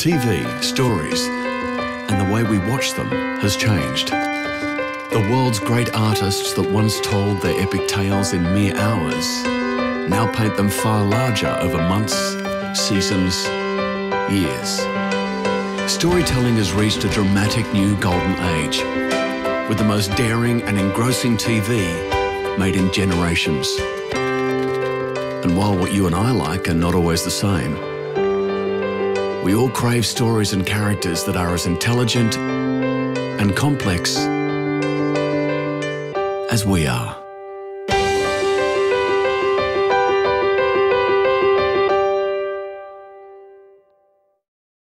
TV, stories, and the way we watch them has changed. The world's great artists that once told their epic tales in mere hours now paint them far larger over months, seasons, years. Storytelling has reached a dramatic new golden age, with the most daring and engrossing TV made in generations. And while what you and I like are not always the same, we all crave stories and characters that are as intelligent and complex as we are.